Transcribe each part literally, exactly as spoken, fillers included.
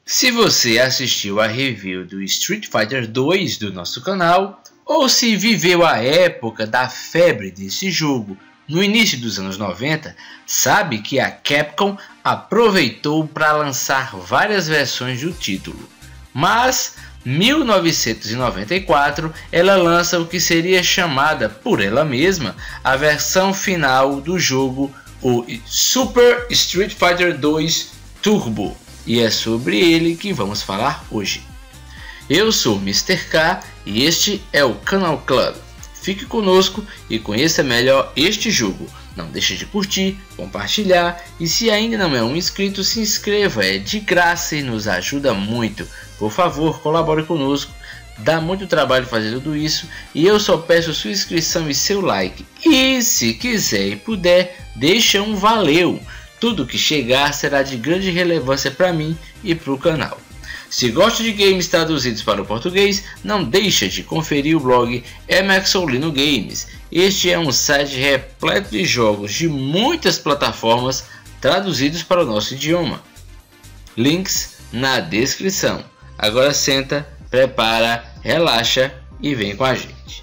Se você assistiu a review do Street Fighter dois do nosso canal, ou se viveu a época da febre desse jogo no início dos anos noventa, sabe que a Capcom aproveitou para lançar várias versões do título. Mas, em mil novecentos e noventa e quatro, ela lança o que seria chamada por ela mesma a versão final do jogo, o Super Street Fighter dois Turbo. E é sobre ele que vamos falar hoje. Eu sou o mister K e este é o Canal Club. Fique conosco e conheça melhor este jogo. Não deixe de curtir, compartilhar e se ainda não é um inscrito, se inscreva, é de graça e nos ajuda muito. Por favor, colabore conosco, dá muito trabalho fazer tudo isso e eu só peço sua inscrição e seu like. E se quiser e puder, deixa um valeu. Tudo que chegar será de grande relevância para mim e para o canal. Se gosta de games traduzidos para o português, não deixa de conferir o blog Emaxolino Games. Este é um site repleto de jogos de muitas plataformas traduzidos para o nosso idioma. Links na descrição. Agora senta, prepara, relaxa e vem com a gente.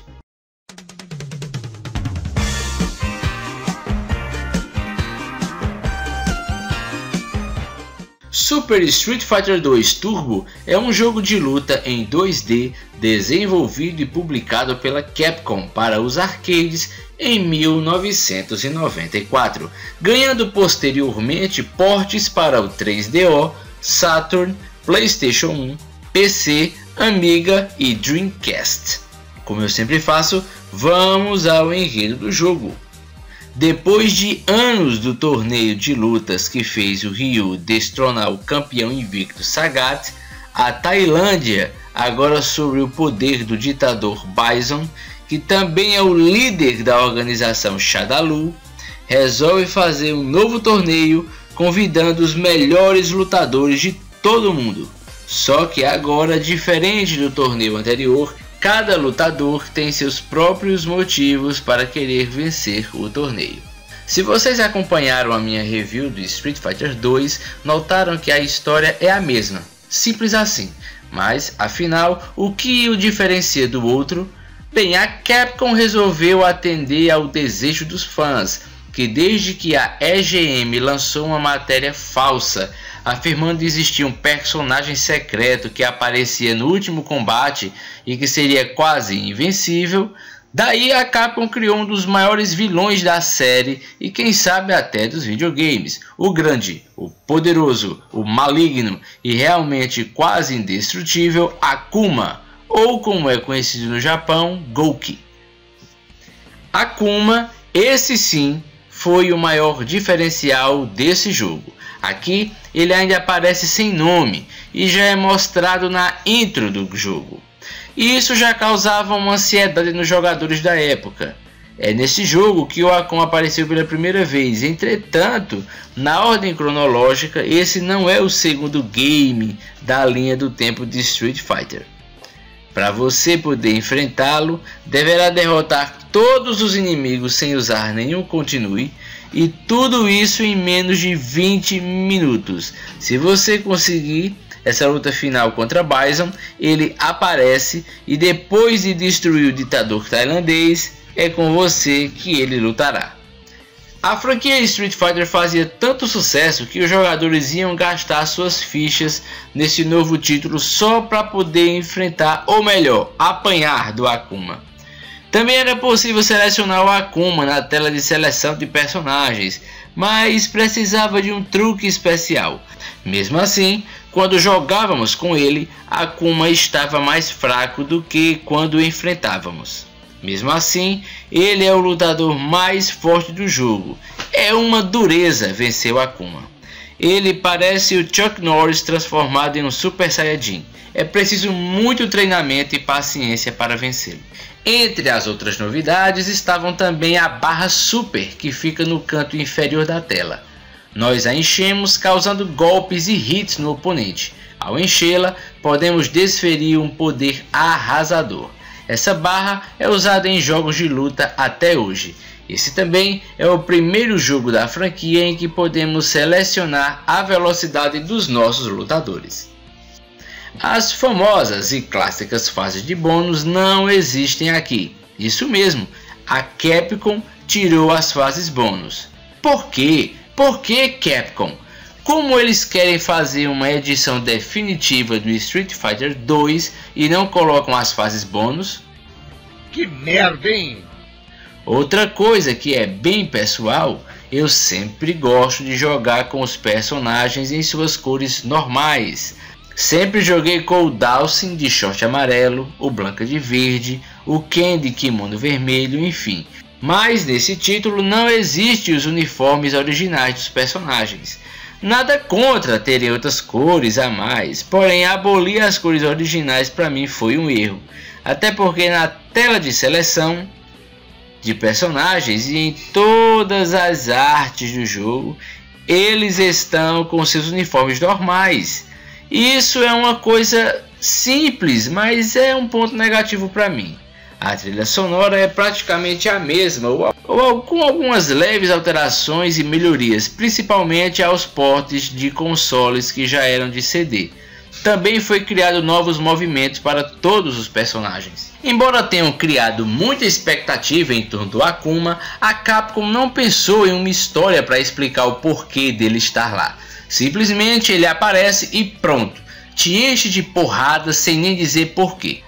Super Street Fighter dois Turbo é um jogo de luta em dois D desenvolvido e publicado pela Capcom para os arcades em mil novecentos e noventa e quatro, ganhando posteriormente portes para o três D O, Saturn, PlayStation um, P C, Amiga e Dreamcast. Como eu sempre faço, vamos ao enredo do jogo. Depois de anos do torneio de lutas que fez o Ryu destronar o campeão invicto Sagat, a Tailândia, agora sob o poder do ditador Bison, que também é o líder da organização Shadaloo, resolve fazer um novo torneio convidando os melhores lutadores de todo o mundo. Só que agora, diferente do torneio anterior, cada lutador tem seus próprios motivos para querer vencer o torneio. Se vocês acompanharam a minha review do Street Fighter dois, notaram que a história é a mesma, simples assim. Mas, afinal, o que o diferencia do outro? Bem, a Capcom resolveu atender ao desejo dos fãs, que desde que a E G M lançou uma matéria falsa afirmando existir um personagem secreto que aparecia no último combate e que seria quase invencível, daí a Capcom criou um dos maiores vilões da série e quem sabe até dos videogames, o grande, o poderoso, o maligno e realmente quase indestrutível Akuma, ou como é conhecido no Japão, Gouki. Akuma, esse sim, foi o maior diferencial desse jogo. Aqui ele ainda aparece sem nome e já é mostrado na intro do jogo. E isso já causava uma ansiedade nos jogadores da época. É nesse jogo que o Akuma apareceu pela primeira vez. Entretanto, na ordem cronológica, esse não é o segundo game da linha do tempo de Street Fighter. Para você poder enfrentá-lo, deverá derrotar todos os inimigos sem usar nenhum continue. E tudo isso em menos de vinte minutos. Se você conseguir essa luta final contra Bison, ele aparece e depois de destruir o ditador tailandês, é com você que ele lutará. A franquia Street Fighter fazia tanto sucesso que os jogadores iam gastar suas fichas nesse novo título só para poder enfrentar, ou melhor, apanhar do Akuma. Também era possível selecionar o Akuma na tela de seleção de personagens, mas precisava de um truque especial. Mesmo assim, quando jogávamos com ele, Akuma estava mais fraco do que quando o enfrentávamos. Mesmo assim, ele é o lutador mais forte do jogo. É uma dureza vencer o Akuma. Ele parece o Chuck Norris transformado em um Super Saiyajin. É preciso muito treinamento e paciência para vencê-lo. Entre as outras novidades estavam também a barra Super, que fica no canto inferior da tela. Nós a enchemos causando golpes e hits no oponente. Ao enchê-la, podemos desferir um poder arrasador. Essa barra é usada em jogos de luta até hoje. Esse também é o primeiro jogo da franquia em que podemos selecionar a velocidade dos nossos lutadores. As famosas e clássicas fases de bônus não existem aqui. Isso mesmo, a Capcom tirou as fases bônus. Por quê? Por que Capcom? Como eles querem fazer uma edição definitiva do Street Fighter dois e não colocam as fases bônus? Que merda, hein? Outra coisa que é bem pessoal, eu sempre gosto de jogar com os personagens em suas cores normais. Sempre joguei com o Dhalsim de short amarelo, o Blanka de verde, o Ken de kimono vermelho, enfim. Mas nesse título não existem os uniformes originais dos personagens. Nada contra terem outras cores a mais, porém abolir as cores originais para mim foi um erro. Até porque na tela de seleção de personagens e em todas as artes do jogo, eles estão com seus uniformes normais. Isso é uma coisa simples, mas é um ponto negativo para mim. A trilha sonora é praticamente a mesma, ou, ou com algumas leves alterações e melhorias, principalmente aos portes de consoles que já eram de C D. Também foi criado novos movimentos para todos os personagens. Embora tenham criado muita expectativa em torno do Akuma, a Capcom não pensou em uma história para explicar o porquê dele estar lá. Simplesmente ele aparece e pronto, te enche de porrada sem nem dizer porquê.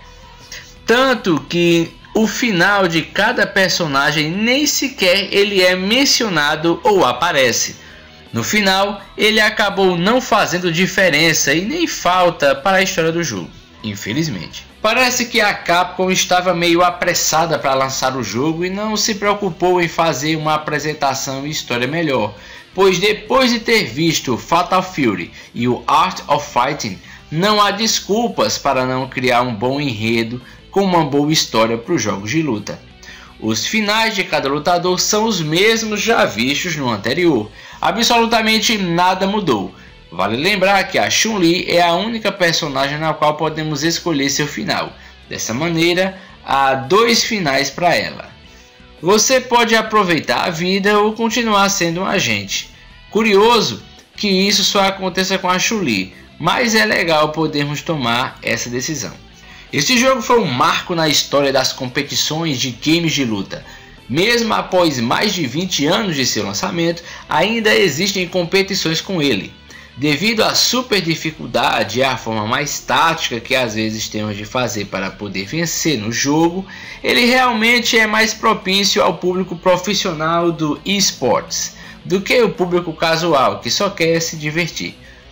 Tanto que o final de cada personagem nem sequer ele é mencionado ou aparece. No final, ele acabou não fazendo diferença e nem falta para a história do jogo, infelizmente. Parece que a Capcom estava meio apressada para lançar o jogo e não se preocupou em fazer uma apresentação e história melhor, pois depois de ter visto Fatal Fury e o Art of Fighting, não há desculpas para não criar um bom enredo com uma boa história para os jogos de luta. Os finais de cada lutador são os mesmos já vistos no anterior, absolutamente nada mudou. Vale lembrar que a Chun-Li é a única personagem na qual podemos escolher seu final. Dessa maneira, há dois finais para ela. Você pode aproveitar a vida ou continuar sendo um agente. Curioso que isso só aconteça com a Chun-Li, mas é legal podermos tomar essa decisão. Este jogo foi um marco na história das competições de games de luta. Mesmo após mais de vinte anos de seu lançamento, ainda existem competições com ele. Devido à super dificuldade e à forma mais tática que às vezes temos de fazer para poder vencer no jogo, ele realmente é mais propício ao público profissional do eSports do que o público casual que só quer se divertir.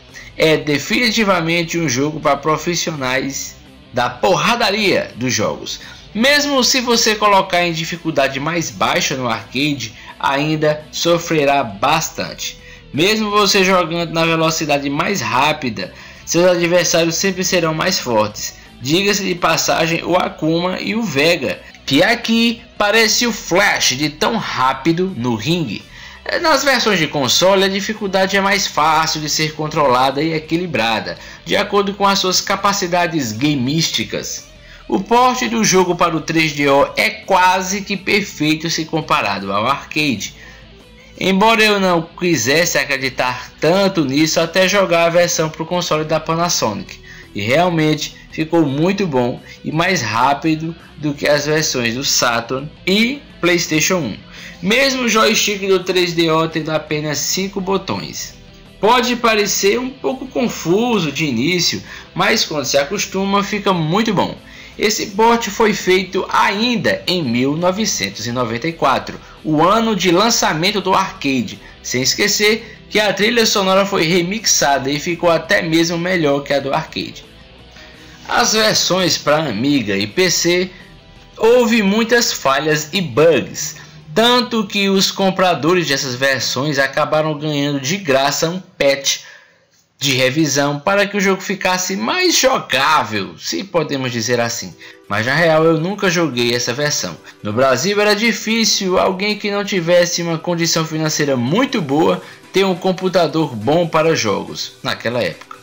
É definitivamente um jogo para profissionais da porradaria dos jogos. Mesmo se você colocar em dificuldade mais baixa no arcade, ainda sofrerá bastante. Mesmo você jogando na velocidade mais rápida, seus adversários sempre serão mais fortes. Diga-se de passagem o Akuma e o Vega, que aqui parece o Flash de tão rápido no ringue. Nas versões de console, a dificuldade é mais fácil de ser controlada e equilibrada, de acordo com as suas capacidades gamísticas. O porte do jogo para o três D O é quase que perfeito se comparado ao arcade. Embora eu não quisesse acreditar tanto nisso até jogar a versão para o console da Panasonic, e realmente ficou muito bom e mais rápido do que as versões do Saturn e PlayStation um. Mesmo o joystick do três D O tendo apenas cinco botões. Pode parecer um pouco confuso de início, mas quando se acostuma fica muito bom. Esse port foi feito ainda em mil novecentos e noventa e quatro, o ano de lançamento do arcade, sem esquecer que a trilha sonora foi remixada e ficou até mesmo melhor que a do arcade. As versões para Amiga e P C houve muitas falhas e bugs, tanto que os compradores dessas versões acabaram ganhando de graça um patch de revisão para que o jogo ficasse mais jogável, se podemos dizer assim. Mas na real eu nunca joguei essa versão. No Brasil era difícil alguém que não tivesse uma condição financeira muito boa ter um computador bom para jogos naquela época.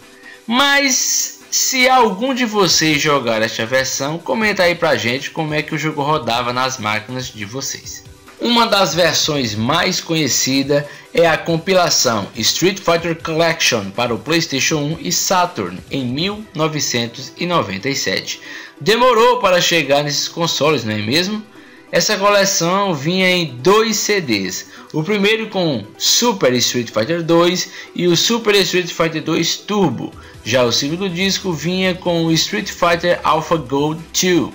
Mas se algum de vocês jogar esta versão, comenta aí pra gente como é que o jogo rodava nas máquinas de vocês. Uma das versões mais conhecidas é a compilação Street Fighter Collection para o PlayStation um e Saturn em mil novecentos e noventa e sete. Demorou para chegar nesses consoles, não é mesmo? Essa coleção vinha em dois C Ds, o primeiro com Super Street Fighter dois e o Super Street Fighter dois Turbo, já o segundo disco vinha com o Street Fighter Alpha Gold dois.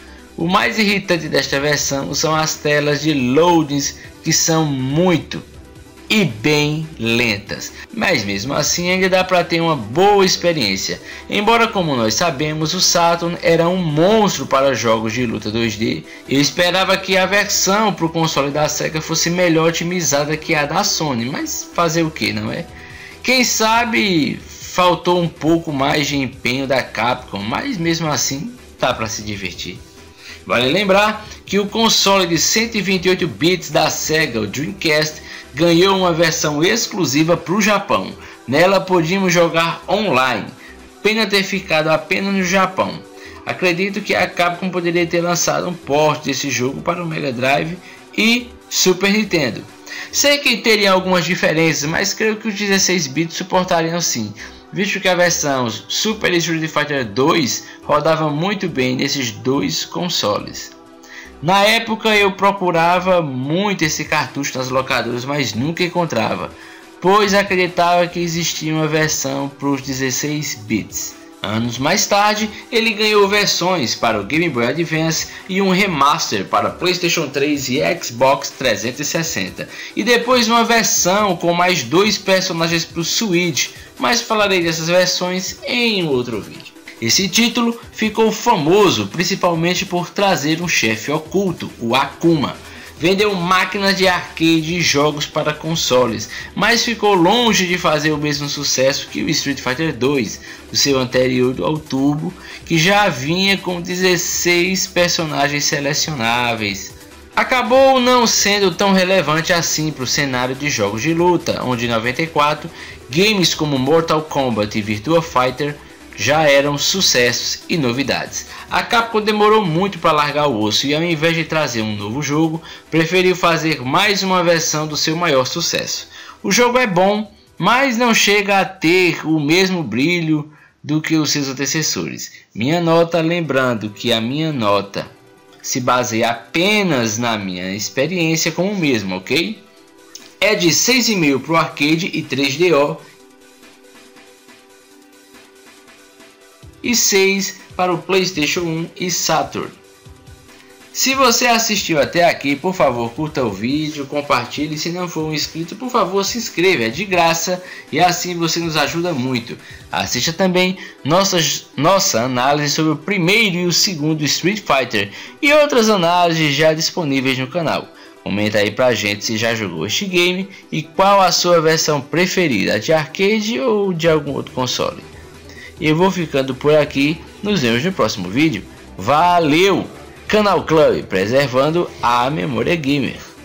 O mais irritante desta versão são as telas de loadings, que são muito e bem lentas, mas mesmo assim ainda dá para ter uma boa experiência, embora, como nós sabemos, o Saturn era um monstro para jogos de luta dois D. Eu esperava que a versão para o console da Sega fosse melhor otimizada que a da Sony, mas fazer o que, não é? Quem sabe faltou um pouco mais de empenho da Capcom, mas mesmo assim dá para se divertir. Vale lembrar que o console de cento e vinte e oito bits da Sega, o Dreamcast, ganhou uma versão exclusiva para o Japão. Nela podíamos jogar online, pena ter ficado apenas no Japão. Acredito que a Capcom poderia ter lançado um port desse jogo para o Mega Drive e Super Nintendo. Sei que teria algumas diferenças, mas creio que os dezesseis bits suportariam sim, visto que a versão Super Street Fighter dois rodava muito bem nesses dois consoles. Na época eu procurava muito esse cartucho nas locadoras, mas nunca encontrava, pois acreditava que existia uma versão para os dezesseis bits. Anos mais tarde, ele ganhou versões para o Game Boy Advance e um remaster para PlayStation três e Xbox trezentos e sessenta, e depois uma versão com mais dois personagens para o Switch, mas falarei dessas versões em outro vídeo. Esse título ficou famoso principalmente por trazer um chefe oculto, o Akuma. Vendeu máquinas de arcade e jogos para consoles, mas ficou longe de fazer o mesmo sucesso que o Street Fighter dois, o seu anterior ao Turbo, que já vinha com dezesseis personagens selecionáveis. Acabou não sendo tão relevante assim para o cenário de jogos de luta, onde em noventa e quatro games como Mortal Kombat e Virtua Fighter já eram sucessos e novidades. A Capcom demorou muito para largar o osso e, ao invés de trazer um novo jogo, preferiu fazer mais uma versão do seu maior sucesso. O jogo é bom, mas não chega a ter o mesmo brilho do que os seus antecessores. Minha nota, lembrando que a minha nota se baseia apenas na minha experiência com o mesmo, ok? É de seis vírgula cinco para o arcade e três D O e seis para o PlayStation um e Saturn. Se você assistiu até aqui, por favor curta o vídeo, compartilhe. Se não for um inscrito, por favor se inscreva, é de graça e assim você nos ajuda muito. Assista também nossa, nossa análise sobre o primeiro e o segundo Street Fighter e outras análises já disponíveis no canal. Comenta aí pra gente se já jogou este game e qual a sua versão preferida, de arcade ou de algum outro console. Eu vou ficando por aqui, nos vemos no próximo vídeo. Valeu! Canal Club, preservando a memória gamer.